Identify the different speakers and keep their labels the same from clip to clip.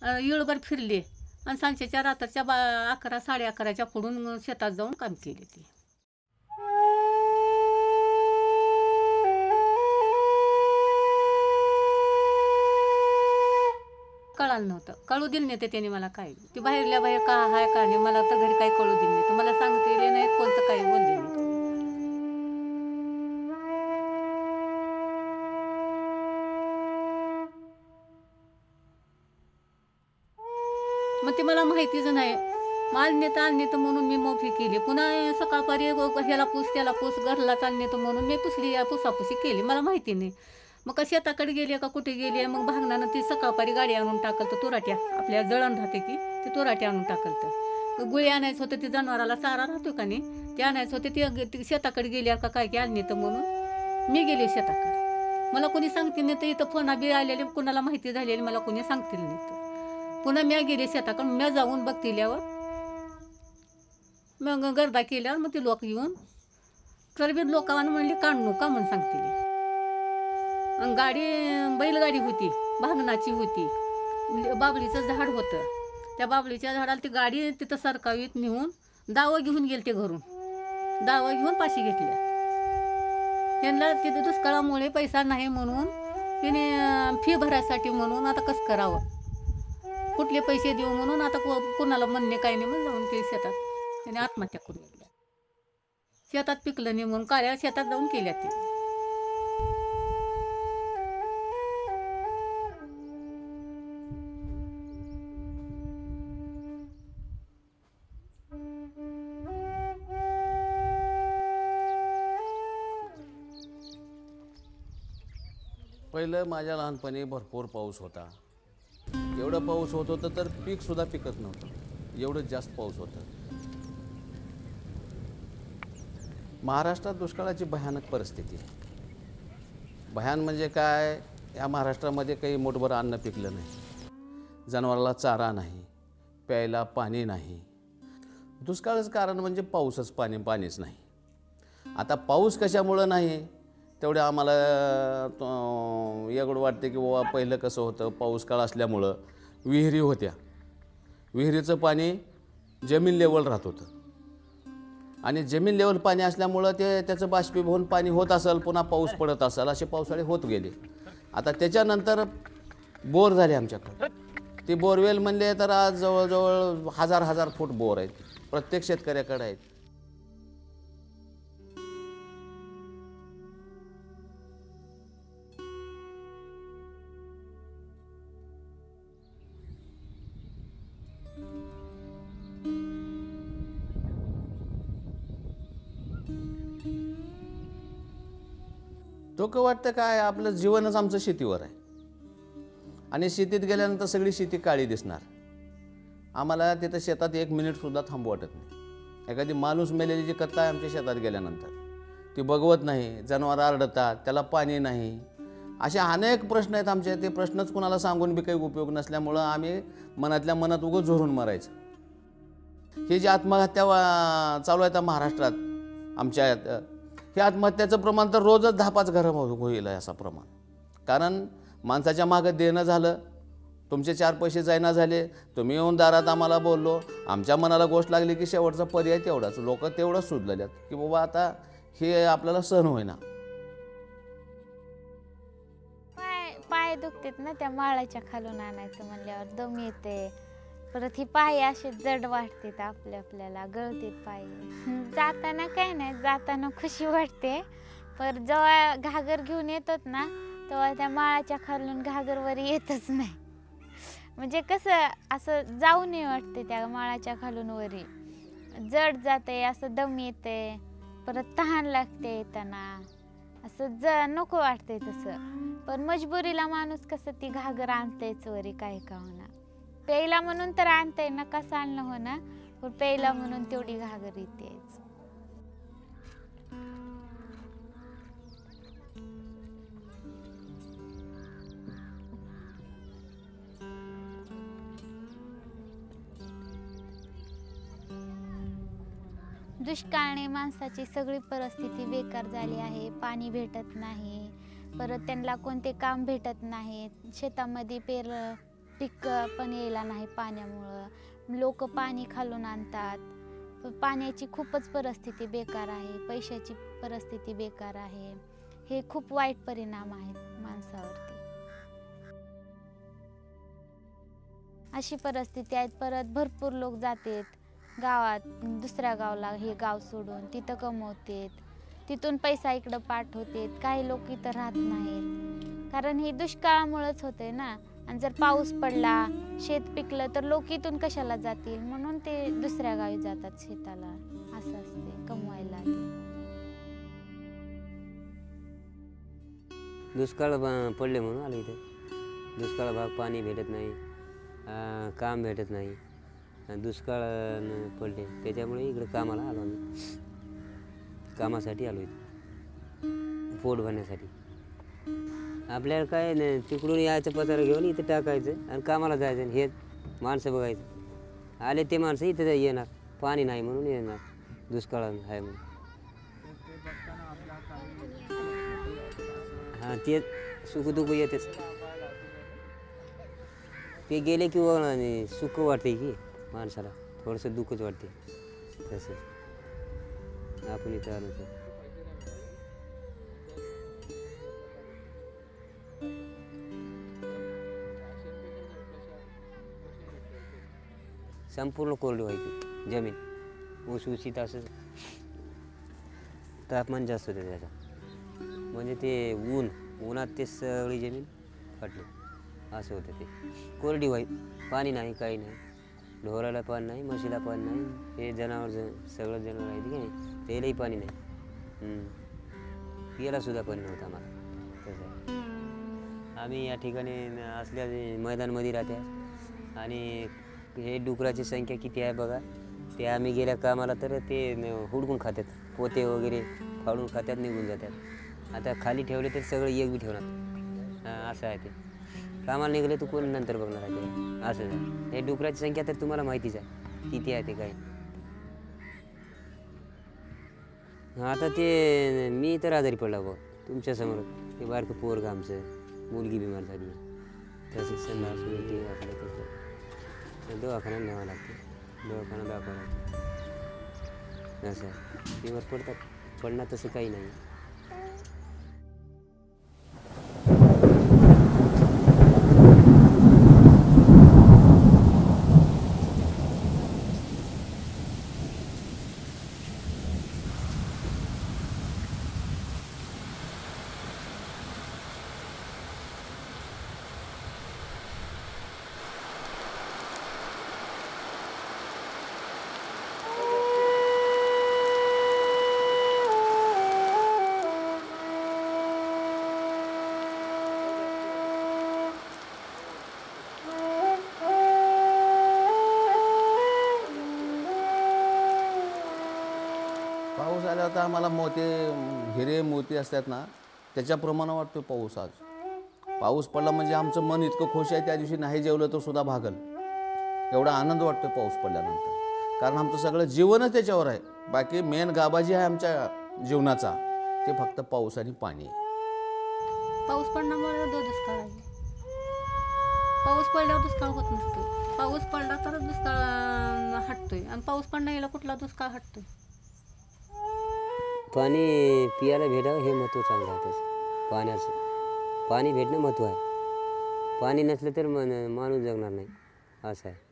Speaker 1: येळभर फिरले आणि सांजेच्या रात्रीच्या 11 11:30च्या पुढून शेतात जाऊन काम केले ते. कळालं नव्हतं, कळू दिलं नाही त्याने मला काय. ती बाहेरल्या बाहेर का हाय का नाही मला तर घरी काही कळू दिलं नाही. मला सांगते नाही कोणतं काही बोलले नाही. मग ते मला माहितीच नाही. आणणे तर म्हणून मी मोफी केली. पुन्हा सकाळपारी ह्याला पूस त्याला पूस घरला चालणे तर म्हणून मी पुसली पुसापुसी केली. मला माहिती नाही. मग शेताकडे गेले का कुठे गेले मग भागनानं ती सकाळपारी गाडी आणून टाकल तर तुराट्या आपल्या जळण राहते की ते तुराट्या आणून टाकल तर गुळी आणायचं होतं. ते जनावराला चारा राहतो का नाही ते आणायचं होते. ते शेताकडे गेल्या का काय की आणणे तर म्हणून मी गेले शेताकडे. मला कोणी सांगतील नाही तर इथं फोना बी आलेले कुणाला माहिती झालेली मला कोणी सांगतील नाही. तर पुन्हा मी गेले शेताकडे. मी जाऊन बघतिल्यावर मग गर्दा केल्यावर मग ते लोक येऊन तर बी लोकांना म्हणले काढू नका म्हणून सांगतील. गाडी बैलगाडी होती भांगणाची होती. बाबळीचं झाड होतं. त्या बाबळीच्या झाडाला ती गाडी तिथं सरकावीत नेऊन दावं घेऊन गेले. ते घरून दावं घेऊन पाशी घेतल्या. त्यांना तिथं दुष्काळामुळे पैसा नाही म्हणून तिने फी भरायसाठी म्हणून आता कसं करावं कुठले पैसे देऊ म्हणून आता कोणाला म्हणणे काही नाही म्हणून जाऊन ते शेतात त्याने आत्महत्या करून घेतल्या. शेतात पिकलं नाही म्हणून काळ्या शेतात जाऊन केल्या ते.
Speaker 2: पहिलं माझ्या लहानपणी भरपूर पाऊस होता. एवढं पाऊस होत होतं तर पीकसुद्धा पिकत नव्हतं. एवढं जास्त पाऊस होतं. महाराष्ट्रात दुष्काळाची भयानक परिस्थिती आहे. भयान म्हणजे काय, या महाराष्ट्रामध्ये काही मोठभर अन्न पिकलं नाही. जनावराला चारा नाही, प्यायला पाणी नाही. दुष्काळाचं कारण म्हणजे पाऊसच पाणीच नाही. आता पाऊस कशामुळं नाही तेवढे आम्हाला एवढं वाटते की बाबा पहिलं कसं होतं पाऊस काळ असल्यामुळं विहिरी होत्या. विहिरीचं पाणी जमीन लेवल राहत होतं आणि जमीन लेवल पाणी असल्यामुळं त्याचं बाष्पीभवन पाणी होत असेल पुन्हा पाऊस पडत असेल असे पावसाळे होत गेले. आता त्याच्यानंतर बोर झाले आमच्याकडे. ते बोरवेल म्हणले तर आज जवळजवळ हजार फूट बोर आहेत प्रत्येक शेतकऱ्याकडे आहेत. डोकं वाटतं काय आपलं जीवनच आमचं शेतीवर आहे आणि शेतीत गेल्यानंतर सगळी शेती काळी दिसणार. आम्हाला तिथं शेतात 1 मिनिटसुद्धा थांबू वाटत नाही. एखादी माणूस मेलेली जी कथा आहे आमच्या शेतात गेल्यानंतर ती बघवत नाही. जनावर आरडतात, त्याला पाणी नाही. असे अनेक प्रश्न आहेत आमचे. ते प्रश्नच कुणाला सांगून बी काही उपयोग नसल्यामुळं आम्ही मनातल्या मनात उगाच झोरून मारायचं. ही जी आत्महत्या चालू आहे महाराष्ट्रात आमच्या हे आत्महत्याचं प्रमाण तर रोजच 10-5 घरं होईल असं प्रमाण. कारण माणसाच्या मागं देणं झालं, तुमचे 4 पैसे जायना झाले, तुम्ही येऊन दारात आम्हाला बोललो, आमच्या मनाला गोष्ट लागली की शेवटचा पर्याय तेवढाच. लोक तेवढंच सुचलेल्यात की बाबा आता हे आपल्याला सहन होईना.
Speaker 3: पाय दुखतात ना त्या माळाच्या खालून आणायचं म्हणल्यावर दम येते. परत ही पाय असे जड वाटतात आपल्याला गळतात पाय. जाताना काय नाही, जाताना खुशी वाटते. पण जेव्हा घागर घेऊन येतात ना तेव्हा त्या माळाच्या खालून घागरवर येतच नाही. म्हणजे कसं असं जाऊ नये वाटते त्या माळाच्या खालून वरी. जड जाते, असं दम येते, परत तहान लागते येताना, असं नको वाटते तसं. पण मजबुरीला माणूस कसं ती घागर आणतेच वरी काय का होणार. प्यायला म्हणून तर आणताय ना, कसं आणलं हो ना, पण प्यायला म्हणून तेवढी घागर येतेच. दुष्काळाने माणसाची सगळी परिस्थिती बेकार झाली आहे. पाणी भेटत नाही, परत त्यांना कोणते काम भेटत नाही. शेतामध्ये पीक पण यायला नाही पाण्यामुळं. लोक पाणी खालून आणतात. पाण्याची खूपच परिस्थिती बेकार आहे, पैशाची परिस्थिती बेकार आहे. हे खूप वाईट परिणाम आहेत माणसावरती. अशी परिस्थिती आहे. परत भरपूर लोक जातात गावात, दुसऱ्या गावाला, हे गाव सोडून तिथं कमवतात, तिथून पैसा इकडं पाठवतात. काही लोक इथं राहत नाहीत, कारण हे दुष्काळामुळेच होते ना. आणि जर पाऊस पडला, शेत पिकलं, तर लोक इथून कशाला जातील, म्हणून ते दुसऱ्या गावी जातात शेताला. असं असते कमवायला.
Speaker 4: दुष्काळ पडले म्हणून आलो इथे. दुष्काळ भाग, पाणी भेटत नाही, काम भेटत नाही. दुष्काळ पडले त्याच्यामुळे इकडे कामाला आलो आम्ही. कामासाठी आलो इथे, पोट भरण्यासाठी. आपल्याला काय नाही, तिकडून यायचं पत्र घेऊन इथं टाकायचं आणि कामाला जायचं. हे माणसं बघायचं, आले ते माणसं इथं येणार, पाणी नाही म्हणून येणार, दुष्काळ आहे म्हणून. हां, ते सुखदुःख येतेच. ते गेले की सुख वाटते की माणसाला, थोडंसं दुःखच वाटते. तसंच आपण इथं आलो तर. संपूर्ण कोरडी व्हायची जमीन, ऊसऊसीत असं. तापमान जास्त होतं त्याचं, म्हणजे ते उन्हात ते सगळी जमीन फाटली असं होतं. ते कोरडी व्हाय, पाणी नाही, काही नाही. ढोराला पाणी नाही, म्हशीला पाणी नाही. हे जनावर सगळं जनावर आहे की नाही, त्यालाही पाणी नाही. पियाला सुद्धा पाणी नव्हतं आम्हाला. तसं आम्ही या ठिकाणी असल्या मैदानमध्ये राहते. आणि हे डुकराची संख्या किती आहे बघा. ते आम्ही गेल्या कामाला तर ते हुडकून खातात, पोते वगैरे फाडून खात्यात, निघून जातात. आता खाली ठेवले तर सगळं एक बी ठेवणार, असं आहे ते. कामाला निघाले तर कोण नंतर बघणार आहे ते, असं आहे. हे डुकराची संख्या तर तुम्हाला माहितीच आहे किती आहे ते काय. आता ते मी तर आजारी पडला बघ तुमच्यासमोर. ते बारकं पोरगं आमचं, मुलगी बिमार झाली. तसंच संडास उलटी आपलं तसं दवाखान्यात न्यावं लागते, दवाखाना दाखवावं लागतं. असं आहे, बिमार पडतात, पडणार तसं काही नाही.
Speaker 2: पाऊस आल्यावर तर आम्हाला हिरे मोती असतात ना, त्याच्याप्रमाणे वाटतो पाऊस. आज पाऊस पडला म्हणजे आमचं मन इतकं खुश आहे, त्या दिवशी नाही जेवलं तर सुद्धा भागल एवढा आनंद वाटतो पाऊस पडल्यानंतर. कारण आमचं सगळं जीवनच त्याच्यावर आहे. बाकी मेन गाभा जी आहे आमच्या जीवनाचा, ते फक्त पाऊस आणि पाणी.
Speaker 1: पाऊस पडण्यामुळे दुष्काळ आहे. पाऊस पडल्यावर दुष्काळ होत नसतो. पाऊस पडला तर दुष्काळ हटतोय, आणि पाऊस पडणं याला कुठला दुष्काळ हटतोय.
Speaker 4: पाणी पियाला भेटावं हे महत्त्व चांगलं आहे त्याचं. पाण्याचं पाणी भेटणं महत्त्व आहे. पाणी नसलं तर माणूस जगणार नाही, असं आहे.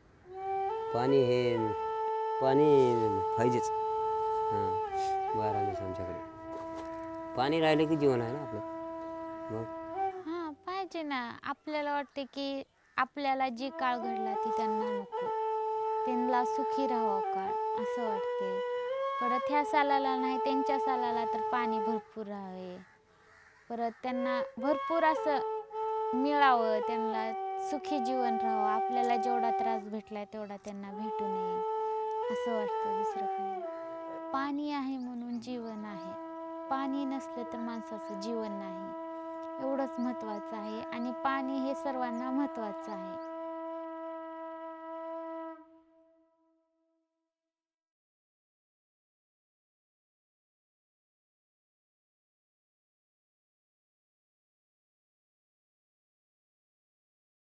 Speaker 4: पाणी पाहिजेच. हां, 12 महिने आमच्याकडे पाणी राहिलं की जीवन आहे ना आपलं. मग
Speaker 3: हां, पाहिजे ना. आपल्याला वाटते की आपल्याला जी काळ घडला ती त्यांना नको, त्यांना सुखी राहावं काळ, असं वाटते. परत ह्या सालाला नाही, त्यांच्या सालाला तर पाणी भरपूर राहावे. परत त्यांना भरपूर असं मिळावं, त्यांना सुखी जीवन राहावं. आपल्याला जेवढा त्रास भेटलाय तेवढा त्यांना भेटू नये, असं वाटतं. दुसरं काही. पाणी आहे म्हणून जीवन आहे. पाणी नसलं तर माणसाचं जीवन नाही, एवढंच महत्त्वाचं आहे. आणि पाणी हे सर्वांना महत्त्वाचं आहे.